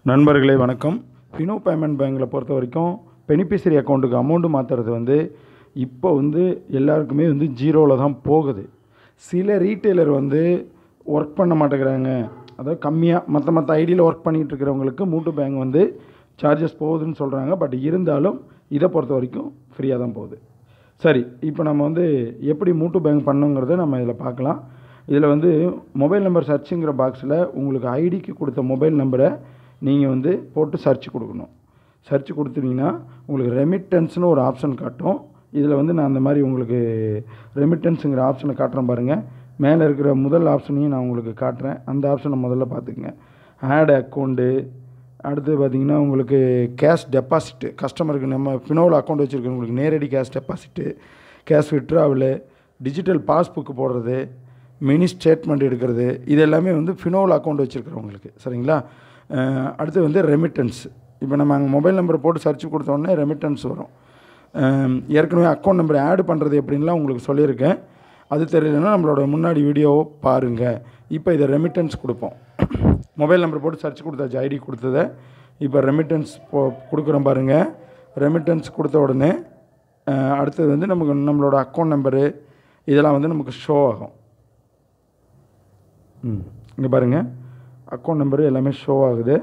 நண்பர்களே வணக்கம். Fino payment பேங்கில் பொறுத்த வரைக்கும் பெனிஃபிஷரி அக்கௌண்ட்டுக்கு அமௌண்ட்டு மாற்றுறது இப்போ எல்லாருக்குமே ஜீரோவில் தான் போகுது. சில ரீட்டெயிலர் ஒர்க் பண்ண மாட்டேங்கிறாங்க. அதாவது கம்மியாக மற்ற ஐடியில் ஒர்க் பண்ணிகிட்டு இருக்கிறவங்களுக்கு மூட்டு பேங்க் சார்ஜஸ் போகுதுன்னு சொல்கிறாங்க. பட் இருந்தாலும் இதை பொறுத்த வரைக்கும் ஃப்ரீயாக தான் போகுது. சரி, இப்போ நம்ம எப்படி மூட்டு பேங்க் பண்ணுங்கிறத நம்ம இதில் பார்க்கலாம். இதில் மொபைல் நம்பர் சர்ச்சுங்கிற பாக்ஸில் உங்களுக்கு ஐடிக்கு கொடுத்த மொபைல் நம்பரை நீங்கள் போட்டு சர்ச் கொடுக்கணும். சர்ச் கொடுத்தீங்கன்னா உங்களுக்கு ரெமிட்டன்ஸ்னு ஒரு ஆப்ஷன் காட்டும். இதில் நான் அந்த மாதிரி உங்களுக்கு ரெமிட்டன்ஸுங்கிற ஆப்ஷனை காட்டுறேன் பாருங்கள். மேலே இருக்கிற முதல் ஆப்ஷனையும் நான் உங்களுக்கு காட்டுறேன். அந்த ஆப்ஷனை முதல்ல பார்த்துக்குங்க. ஆட் அக்கௌண்ட்டு, அடுத்து பார்த்திங்கன்னா உங்களுக்கு கேஷ் டெபாசிட்டு, கஸ்டமருக்கு நம்ம ஃபினோவில் அக்கௌண்ட் வச்சுருக்கவங்களுக்கு நேரடி cash deposit, cash withdrawal, digital passbook போடுறது, மினி ஸ்டேட்மெண்ட் எடுக்கிறது, இது எல்லாமே ஃபினோவில் அக்கௌண்ட் வச்சுருக்கிறவங்களுக்கு. சரிங்களா? அடுத்து ரெமிட்டன்ஸ். இப்போ நம்ம அங்கே மொபைல் நம்பரை போட்டு சர்ச் கொடுத்தோடனே ரெமிட்டன்ஸ் வரும். ஏற்கனவே அக்கௌண்ட் நம்பர் ஆட் பண்ணுறது எப்படின்லாம் உங்களுக்கு சொல்லியிருக்கேன். அது தெரியலன்னா நம்மளோட முன்னாடி வீடியோவை பாருங்கள். இப்போ இதை ரெமிட்டன்ஸ் கொடுப்போம். மொபைல் நம்பர் போட்டு சர்ச் கொடுத்தாச்சு, ஐடி கொடுத்ததை. இப்போ ரெமிட்டன்ஸ் கொடுக்குறோம் பாருங்கள். ரெமிட்டன்ஸ் கொடுத்த உடனே அடுத்தது நமக்கு நம்மளோட அக்கௌண்ட் நம்பரு இதெல்லாம் நமக்கு ஷோ ஆகும். இங்கே பாருங்கள், அக்கௌண்ட் நம்பரு எல்லாமே ஷோ ஆகுது.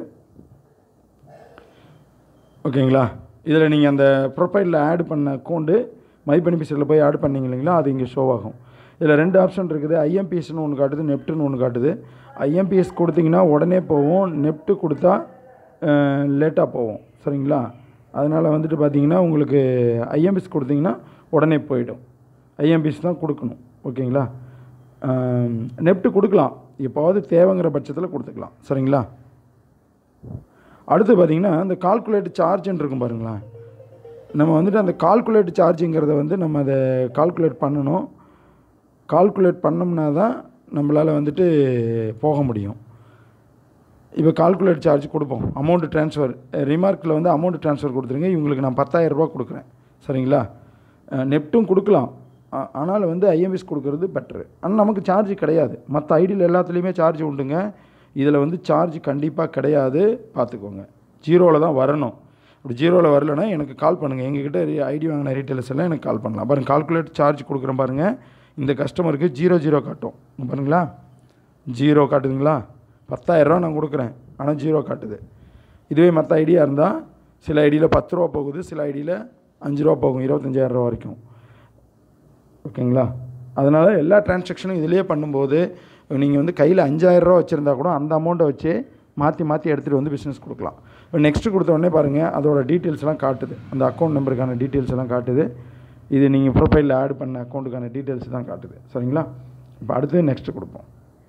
ஓகேங்களா? இதில் நீங்கள் அந்த ப்ரொஃபைலில் ஆட் பண்ண அக்கௌண்ட்டு மை பெனிஃபிஷரியில் போய் ஆட் பண்ணிங்க இல்லைங்களா, அது இங்கே ஷோ ஆகும். இதில் 2 ஆப்ஷன் இருக்குது. ஐஎம்பிஎஸ்னு ஒன்று காட்டுது, நெஃப்ட்டுன்னு ஒன்று காட்டுது. ஐஎம்பிஎஸ் கொடுத்திங்கன்னா உடனே போகும், நெஃப்ட்டு கொடுத்தா லேட்டாக போகும். சரிங்களா? அதனால் பார்த்திங்கன்னா உங்களுக்கு ஐஎம்பிஎஸ் கொடுத்திங்கன்னா உடனே போயிடும். ஐஎம்பிஎஸ் தான் கொடுக்கணும். ஓகேங்களா? நெஃப்ட்டு கொடுக்கலாம், எப்போவாவது தேவைங்கிற பட்சத்தில் கொடுத்துக்கலாம். சரிங்களா? அடுத்து பார்த்திங்கன்னா இந்த கால்குலேட் சார்ஜுன்னு இருக்கும் பாருங்களேன். நம்ம அந்த கால்குலேட் சார்ஜுங்கிறத நம்ம அதை கால்குலேட் பண்ணணும். கால்குலேட் பண்ணோம்னா தான் நம்மளால் போக முடியும். இப்போ கால்குலேட் சார்ஜ் கொடுப்போம். அமௌண்ட்டு ட்ரான்ஸ்ஃபர் ரிமார்க்கில் அமௌண்ட்டு ட்ரான்ஸ்ஃபர் கொடுத்துருங்க. இவங்களுக்கு நான் 10,000 ரூபா கொடுக்குறேன். சரிங்களா? நெஃப்ட்டும் கொடுக்கலாம், ஆனால் ஐஎம்பிஎஸ் கொடுக்குறது பெட்ரு. ஆனால் நமக்கு சார்ஜ் கிடையாது. மற்ற ஐடியில் எல்லாத்துலேயுமே சார்ஜ் உண்டுங்க. இதில் சார்ஜ் கண்டிப்பாக கிடையாது, பார்த்துக்கோங்க. ஜீரோவில் தான் வரணும். அப்படி ஜீரோவில் வரலன்னா எனக்கு கால் பண்ணுங்கள். எங்ககிட்ட ஐடி வாங்கின ரீட்டெயிலர்ஸ் எல்லாம் எனக்கு கால் பண்ணலாம். பாருங்கள், கால்குலேட் சார்ஜ் கொடுக்குறேன் பாருங்கள். இந்த கஸ்டமருக்கு 0 காட்டும் பாருங்களா. 0 காட்டுதுங்களா? 10,000 ரூபா நான் கொடுக்குறேன், ஆனால் 0 காட்டுது. இதுவே மற்ற ஐடியாக இருந்தால் சில ஐடியில் 10 ரூபா போகுது, சில ஐடியில் 5 ரூபா போகும், 25,000 ரூபா வரைக்கும். ஓகேங்களா? அதனால் எல்லா டிரான்சாக்ஷனும் இதிலே பண்ணும்போது நீங்கள் கையில் 5,000 ரூபா வச்சுருந்தா கூட அந்த அமௌண்ட்டை வச்சு மாற்றி எடுத்துகிட்டு பிஸ்னஸ் கொடுக்கலாம். இப்போ நெக்ஸ்ட்டு கொடுத்த உடனே பாருங்கள், அதோட டீட்டெயில்ஸ்லாம் காட்டுது. அந்த அக்கௌண்ட் நம்பருக்கான டீட்டெயில்ஸ் எல்லாம் காட்டுது. இது நீங்கள் ப்ரொஃபைலில் ஆட் பண்ண அக்கௌண்ட்டுக்கான டீட்டெயில்ஸ் தான் காட்டுது. சரிங்களா? இப்போ அடுத்து நெக்ஸ்ட்டு கொடுப்போம்.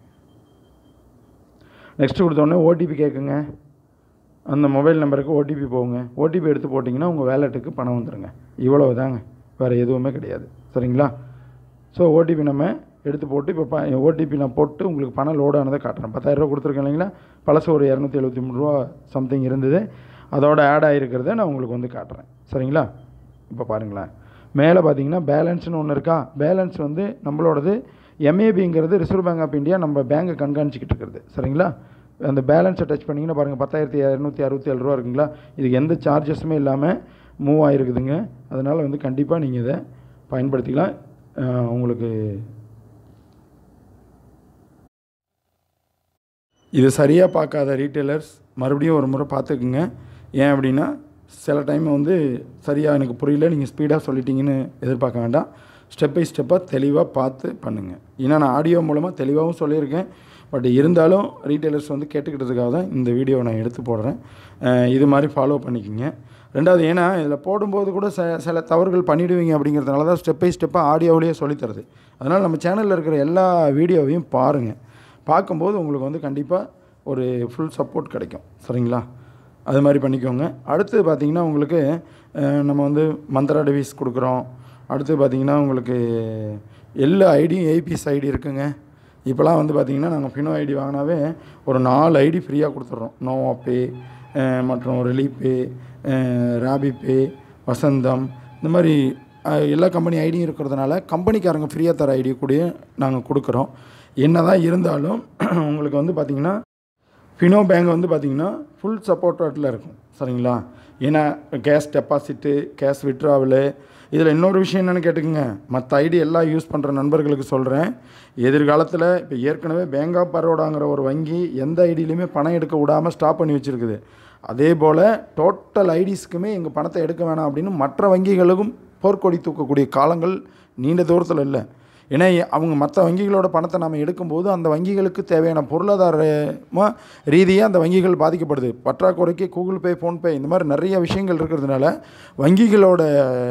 நெக்ஸ்ட்டு கொடுத்தோடனே ஓடிபி கேட்குங்க. அந்த மொபைல் நம்பருக்கு ஓடிபி போகுங்க. ஓடிபி எடுத்து போட்டிங்கன்னா உங்கள் வேலெட்டுக்கு பணம் வந்துடுங்க. இவ்வளவு தாங்க, வேறு எதுவுமே கிடையாது. சரிங்களா? ஸோ ஓடிபி நம்ம எடுத்து போட்டு இப்போ ஓடிபி நான் போட்டு உங்களுக்கு பணம் லோட் ஆனதை காட்டுறேன். 10,000 ரூபா கொடுத்துருக்கேன் இல்லைங்களா? பழசு ஒரு 273 ரூபா சம்திங் இருந்தது. அதோட ஆட் ஆகிருக்கிறத நான் உங்களுக்கு காட்டுறேன். சரிங்களா? இப்போ பாருங்களேன், மேலே பார்த்தீங்கன்னா பேலன்ஸ்னு ஒன்று இருக்கா. பேலன்ஸ் நம்மளோடது எம்ஏபிங்கிறது ரிசர்வ் பேங்க் ஆஃப் இந்தியா நம்ம பேங்கை கண்காணிச்சிக்கிட்டு இருக்கிறது. சரிங்களா? அந்த பேலன்ஸை டச் பண்ணிங்கன்னா பாருங்கள், 10,267 ரூபா இருக்குங்களா. இதுக்கு எந்த சார்ஜஸுமே இல்லாமல் மூவ் ஆகிருக்குதுங்க. அதனால் கண்டிப்பாக நீங்கள் இதை பயன்படுத்திக்கலாம். உங்களுக்கு இது சரியாக பார்க்காத ரீட்டெயிலர்ஸ் மறுபடியும் ஒரு முறை பார்த்துக்குங்க. ஏன் அப்படின்னா சில டைம் சரியாக எனக்கு புரியல, நீங்கள் ஸ்பீடாக சொல்லிட்டீங்கன்னு எதிர்பார்க்க வேண்டாம். ஸ்டெப் பை ஸ்டெப்பாக தெளிவாக பார்த்து பண்ணுங்கள். ஏன்னா நான் ஆடியோ மூலமாக தெளிவாகவும் சொல்லியிருக்கேன். பட் இருந்தாலும் ரீட்டெயிலர்ஸ் கேட்டுக்கிட்டதுக்காக தான் இந்த வீடியோவை நான் எடுத்து போடுறேன். இது மாதிரி ஃபாலோ பண்ணிக்கோங்க. ரெண்டாவது, ஏன்னா இதில் போடும்போது கூட சில தவறுகள் பண்ணிவிடுவீங்க. அப்படிங்கிறதுனால தான் ஸ்டெப் பை ஸ்டெப்பாக ஆடியோவிலேயே சொல்லித்தருது. அதனால் நம்ம சேனலில் இருக்கிற எல்லா வீடியோவையும் பாருங்கள். பார்க்கும்போது உங்களுக்கு கண்டிப்பாக ஒரு ஃபுல் சப்போர்ட் கிடைக்கும். சரிங்களா? அது மாதிரி பண்ணிக்கோங்க. அடுத்து பார்த்திங்கன்னா உங்களுக்கு நம்ம மந்த்ரா டிவைஸ் கொடுக்குறோம். அடுத்து பார்த்திங்கன்னா உங்களுக்கு எல்லா ஐடியும் ஏபிஎஸ் ஐடி இருக்குங்க. இப்போலாம் பார்த்திங்கன்னா நாங்கள் ஃபினோ ஐடி வாங்கினாவே ஒரு 4 ஐடி ஃப்ரீயாக கொடுத்துட்றோம். நோவா பே மற்றும் ரிலீப் பே, ராபி பே, வசந்தம், இந்த மாதிரி எல்லா கம்பெனி ஐடியும் இருக்கிறதுனால கம்பெனிக்காரங்க ஃப்ரீயாக தர ஐடி கூட நாங்கள் கொடுக்குறோம். என்ன தான் இருந்தாலும் உங்களுக்கு பார்த்திங்கன்னா ஃபினோ பேங்க் வந்து பார்த்திங்கன்னா ஃபுல் சப்போர்ட்டில் இருக்கும் சரிங்களா. ஏன்னா கேஷ் டெபாசிட்டு, கேஷ் விட்ராவலு, இதில் இன்னொரு விஷயம் என்னென்னு கேட்டுக்குங்க. மற்ற ஐடி எல்லாம் யூஸ் பண்ணுற நண்பர்களுக்கு சொல்கிறேன், எதிர்காலத்தில் இப்போ ஏற்கனவே பேங்க் ஆஃப் பரோடாங்கிற ஒரு வங்கி எந்த ஐடியிலையுமே பணம் எடுக்க விடாமல் ஸ்டாப் பண்ணி வச்சுருக்குது. அதே போல் டோட்டல் ஐடிஸ்க்குமே எங்கள் பணத்தை எடுக்க வேணாம் அப்படின்னு மற்ற வங்கிகளுக்கும் போர்க்கொடி தூக்கக்கூடிய காலங்கள் நீண்ட தூரத்தில் இல்லை. ஏன்னா அவங்க மற்ற வங்கிகளோட பணத்தை நம்ம எடுக்கும்போது அந்த வங்கிகளுக்கு தேவையான பொருளாதாரமாக ரீதியாக அந்த வங்கிகள் பாதிக்கப்படுது. பற்றாக்குறைக்கு கூகுள் பே, ஃபோன்பே இந்த மாதிரி நிறைய விஷயங்கள் இருக்கிறதுனால வங்கிகளோட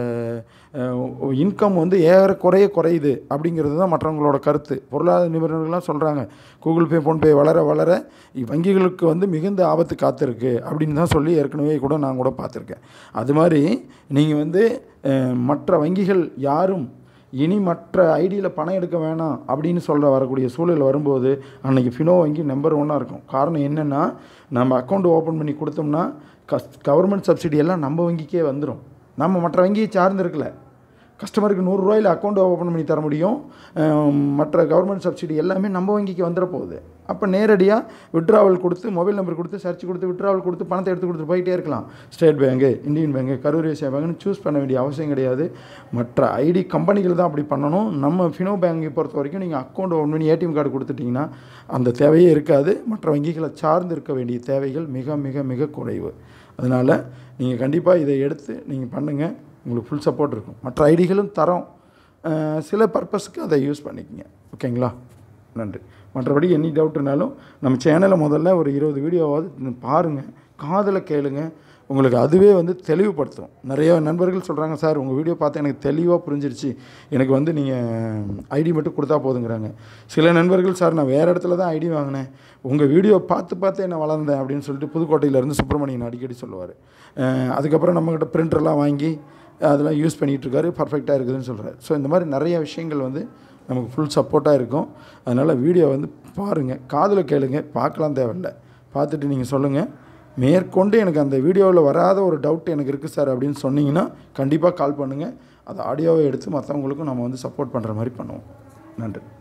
இன்கம் வந்து ஏறக்குறைய குறையுது அப்படிங்கிறது தான் மற்றவங்களோட கருத்து. பொருளாதார நிபுணர்கள்லாம் சொல்கிறாங்க, கூகுள் பே, ஃபோன்பே வளர வளர வங்கிகளுக்கு வந்து மிகுந்த ஆபத்து காத்திருக்கு அப்படின்னு தான் சொல்லி ஏற்கனவே கூட நான் கூட பார்த்துருக்கேன். அது மாதிரி நீங்கள் வந்து மற்ற வங்கிகள் யாரும் இனி மற்ற ஐடியில் பணம் எடுக்க வேணாம் அப்படின்னு வரக்கூடிய சூழல் வரும்போது அன்றைக்கி ஃபினோ வங்கி நம்பர் 1 இருக்கும். காரணம் என்னென்னா, நம்ம அக்கௌண்ட் ஓப்பன் பண்ணி கொடுத்தோம்னா கவர்மெண்ட் சப்சிடி எல்லாம் நம்ம வங்கிக்கே வந்துடும். நம்ம மற்ற வங்கியை சார்ந்து இருக்கல. கஸ்டமருக்கு 100 ரூபாயில் அக்கௌண்ட் ஓப்பன் பண்ணி தர முடியும். மற்ற கவர்மெண்ட் சப்சிடி எல்லாமே நம்ம வங்கிக்கு வந்துட போகுது. அப்போ நேரடியாக விட்ராவல் கொடுத்து, மொபைல் நம்பர் கொடுத்து, சர்ச் கொடுத்து, விட்ராவல் கொடுத்து, பணத்தை எடுத்து கொடுத்துட்டு போயிட்டே இருக்கலாம். State Bank, Indian Bank, Karur Vysya பேங்குன்னு சூஸ் பண்ண வேண்டிய அவசியம் கிடையாது. மற்ற ஐடி கம்பெனிகள் தான் அப்படி பண்ணணும். நம்ம ஃபினோ பேங்கை பொறுத்த வரைக்கும் நீங்கள் அக்கௌண்ட் ஓப்பன் பண்ணி ஏடிஎம் கார்டு கொடுத்துட்டிங்கன்னா அந்த தேவையே இருக்காது. மற்ற வங்கிகளை சார்ந்து இருக்க வேண்டிய தேவைகள் மிக மிக மிக குறைவு. அதனால் நீங்கள் கண்டிப்பாக இதை எடுத்து நீங்கள் பண்ணுங்கள். உங்களுக்கு ஃபுல் சப்போர்ட் இருக்கும். மற்ற ஐடிகளும் தரோம், சில பர்பஸ்க்கு அதை யூஸ் பண்ணிக்கங்க. ஓகேங்களா? நன்றி. மற்றபடி எனி டவுட்னாலும் நம்ம சேனலை முதல்ல ஒரு 20 வீடியோவாவது பாருங்கள், காதில் கேளுங்க. உங்களுக்கு அதுவே வந்து தெளிவுபடுத்தும். நிறைய நண்பர்கள் சொல்கிறாங்க, சார் உங்கள் வீடியோ பார்த்து எனக்கு தெளிவாக புரிஞ்சிருச்சு, எனக்கு வந்து நீங்கள் ஐடி மட்டும் கொடுத்தா போதுங்கிறாங்க. சில நண்பர்கள், சார் நான் வேறு இடத்துல தான் ஐடி வாங்கினேன், உங்கள் வீடியோ பார்த்து என்ன வளர்ந்தேன் அப்படின்னு சொல்லிட்டு புதுக்கோட்டையிலேருந்து சுப்பிரமணியன் அடிக்கடி சொல்லுவார். அதுக்கப்புறம் நம்மக்கிட்ட பிரிண்டர்லாம் வாங்கி அதெல்லாம் யூஸ் பண்ணிகிட்ருக்காரு, பர்ஃபெக்டாக இருக்குதுன்னு சொல்கிறார். ஸோ இந்த மாதிரி நிறைய விஷயங்கள் வந்து நமக்கு ஃபுல் சப்போர்ட்டாக இருக்கும். அதனால் வீடியோ வந்து பாருங்கள், காதில் கேளுங்க, பார்க்கலாம் தேவையில்லை. பார்த்துட்டு நீங்கள் சொல்லுங்கள். மேற்கொண்டு எனக்கு அந்த வீடியோவில் வராத ஒரு டவுட் எனக்கு இருக்குது சார் அப்படின்னு சொன்னீங்கன்னா கண்டிப்பாக கால் பண்ணுங்கள். அதை ஆடியோவை எடுத்து மற்றவங்களுக்கும் நம்ம வந்து சப்போர்ட் பண்ணுற மாதிரி பண்ணுவோம். நன்றி.